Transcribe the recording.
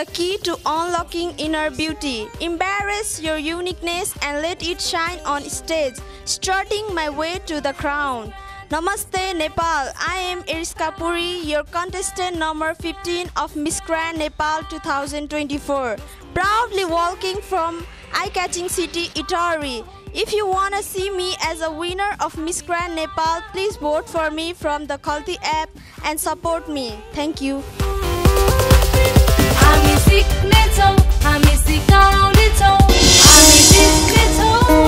the key to unlocking inner beauty. Embrace your uniqueness and let it shine on stage, strutting my way to the crown. Namaste Nepal, I am Arishka Puri, your contestant number 15 of Miss Grand Nepal 2024. Proudly walking from eye-catching city Itari. If you wanna see me as a winner of Miss Grand Nepal, please vote for me from the Khalti app and support me. Thank you. हामी सिक्नेछौँ हामी सिकाउनेछौँ हामी जित्नेछौँ